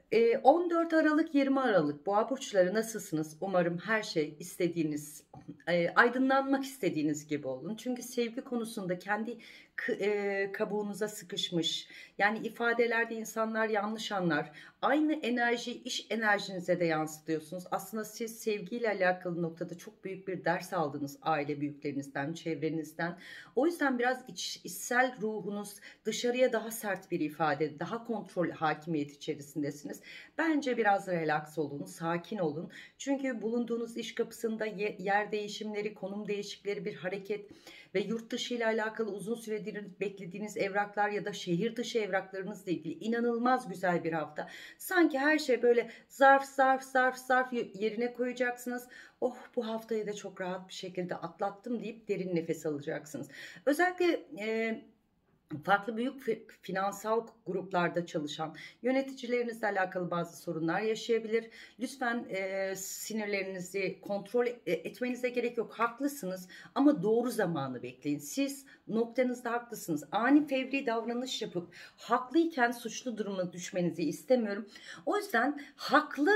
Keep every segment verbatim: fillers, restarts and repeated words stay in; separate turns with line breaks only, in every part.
Eee, on dört Aralık yirmi Aralık Boğa burçları nasılsınız? Umarım her şey istediğiniz, eee, aydınlanmak istediğiniz gibi olun. Çünkü sevgi konusunda kendi kı eee, kabuğunuza sıkışmış, yani ifadelerde insanlar yanlış anlar. Aynı enerjiyi iş enerjinize de yansıtıyorsunuz. Aslında siz sevgiyle alakalı noktada çok büyük bir ders aldınız aile büyüklerinizden, çevrenizden. O yüzden biraz iç, içsel ruhunuz dışarıya daha sert bir ifade, daha kontrol hakimiyet içerisindesiniz. Bence biraz relax olun, sakin olun. Çünkü bulunduğunuz iş kapısında ye- yer değişimleri, konum değişikleri, bir hareket ve yurt dışı ile alakalı uzun süredir beklediğiniz evraklar ya da şehir dışı evraklarınızla ilgili inanılmaz güzel bir hafta. Sanki her şey böyle zarf zarf zarf zarf yerine koyacaksınız. Oh, bu haftayı da çok rahat bir şekilde atlattım deyip derin nefes alacaksınız. Özellikle e, farklı büyük finansal gruplarda çalışan yöneticilerinizle alakalı bazı sorunlar yaşayabilir. Lütfen e, sinirlerinizi kontrol e- etmenize gerek yok. Haklısınız ama doğru zamanı bekleyin. Siz noktanızda haklısınız. Ani fevri davranış yapıp haklıyken suçlu duruma düşmenizi istemiyorum. O yüzden haklı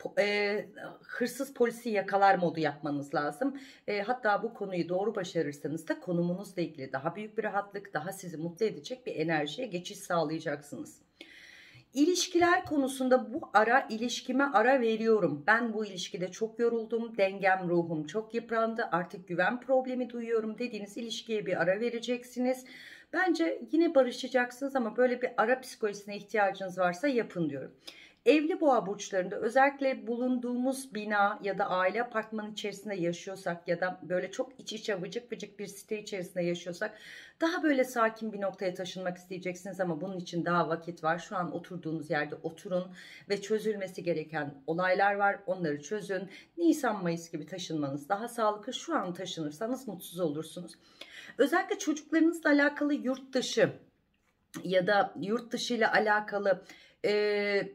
e, hırsız polisi yakalar modu yapmanız lazım. E, hatta bu konuyu doğru başarırsanız da konumunuzla ilgili daha büyük bir rahatlık, daha sizi mutlu edecek bir enerjiye geçiş sağlayacaksınız. İlişkiler konusunda bu ara ilişkime ara veriyorum. Ben bu ilişkide çok yoruldum, dengem, ruhum çok yıprandı, artık güven problemi duyuyorum dediğiniz ilişkiye bir ara vereceksiniz. Bence yine barışacaksınız ama böyle bir ara psikolojisine ihtiyacınız varsa yapın diyorum. Evli boğa burçlarında özellikle bulunduğumuz bina ya da aile apartmanı içerisinde yaşıyorsak ya da böyle çok iç içe vıcık vıcık bir site içerisinde yaşıyorsak daha böyle sakin bir noktaya taşınmak isteyeceksiniz ama bunun için daha vakit var. Şu an oturduğunuz yerde oturun ve çözülmesi gereken olaylar var. Onları çözün. Nisan Mayıs gibi taşınmanız daha sağlıklı. Şu an taşınırsanız mutsuz olursunuz. Özellikle çocuklarınızla alakalı yurt dışı ya da yurt dışı ile alakalı e,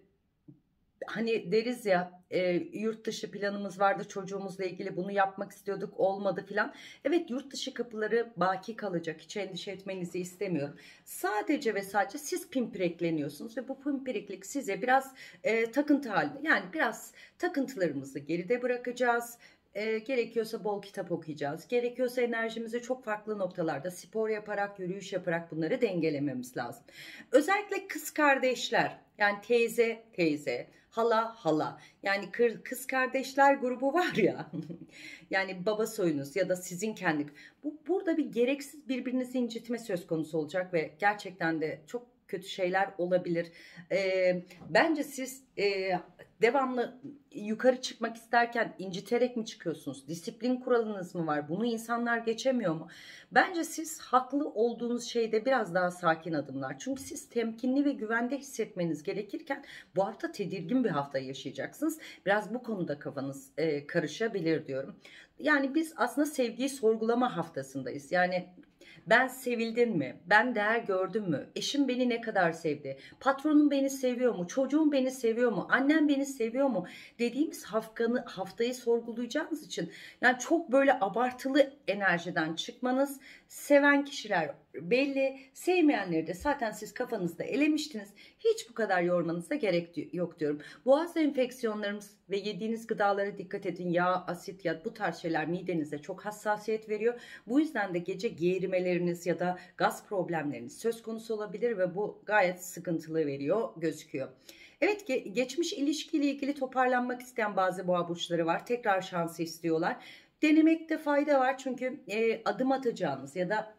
hani deriz ya e, yurt dışı planımız vardı çocuğumuzla ilgili, bunu yapmak istiyorduk, olmadı filan. Evet, yurt dışı kapıları baki kalacak, hiç endişe etmenizi istemiyorum. Sadece ve sadece siz pimpirekleniyorsunuz ve bu pimpiriklik size biraz e, takıntı halinde, yani biraz takıntılarımızı geride bırakacağız. E, gerekiyorsa bol kitap okuyacağız. Gerekiyorsa enerjimizi çok farklı noktalarda spor yaparak, yürüyüş yaparak bunları dengelememiz lazım. Özellikle kız kardeşler, yani teyze teyze, hala hala, yani kız kardeşler grubu var ya yani baba soyunuz ya da sizin kendi, bu burada bir gereksiz birbirinizi incitme söz konusu olacak ve gerçekten de çok kötü şeyler olabilir. Ee, bence siz e, devamlı yukarı çıkmak isterken inciterek mi çıkıyorsunuz? Disiplin kuralınız mı var? Bunu insanlar geçemiyor mu? Bence siz haklı olduğunuz şeyde biraz daha sakin adımlar. Çünkü siz temkinli ve güvende hissetmeniz gerekirken bu hafta tedirgin bir hafta yaşayacaksınız. Biraz bu konuda kafanız e, karışabilir diyorum. Yani biz aslında sevgiyi sorgulama haftasındayız. Yani ben sevildim mi? Ben değer gördüm mü? Eşim beni ne kadar sevdi? Patronum beni seviyor mu? Çocuğum beni seviyor mu? Annem beni seviyor mu? Dediğimiz haftanı, haftayı sorgulayacağınız için yani çok böyle abartılı enerjiden çıkmanız, seven kişiler belli, sevmeyenleri de zaten siz kafanızda elemiştiniz. Hiç bu kadar yormanıza gerek yok diyorum. Boğaz enfeksiyonlarımız ve yediğiniz gıdalara dikkat edin. Yağ, asit ya bu tarz şeyler midenize çok hassasiyet veriyor. Bu yüzden de gece geğirmeleriniz ya da gaz problemleriniz söz konusu olabilir ve bu gayet sıkıntılı veriyor, gözüküyor. Evet, ge geçmiş ilişkiyle ilgili toparlanmak isteyen bazı boğa burçları var. Tekrar şansı istiyorlar. Denemekte fayda var çünkü e, adım atacağınız ya da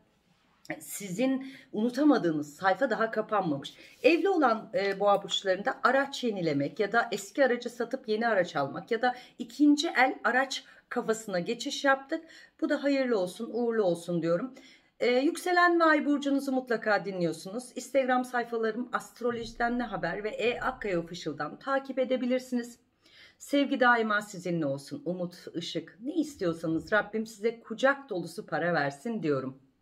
sizin unutamadığınız sayfa daha kapanmamış. Evli olan e, boğa burçlarında araç yenilemek ya da eski aracı satıp yeni araç almak ya da ikinci el araç kafasına geçiş yaptık. Bu da hayırlı olsun, uğurlu olsun diyorum. Ee, yükselen ve ay burcunuzu mutlaka dinliyorsunuz. Instagram sayfalarım Astrolojiden Ne Haber ve E Akkaya Official'dan takip edebilirsiniz. Sevgi daima sizinle olsun. Umut, ışık, ne istiyorsanız Rabbim size kucak dolusu para versin diyorum.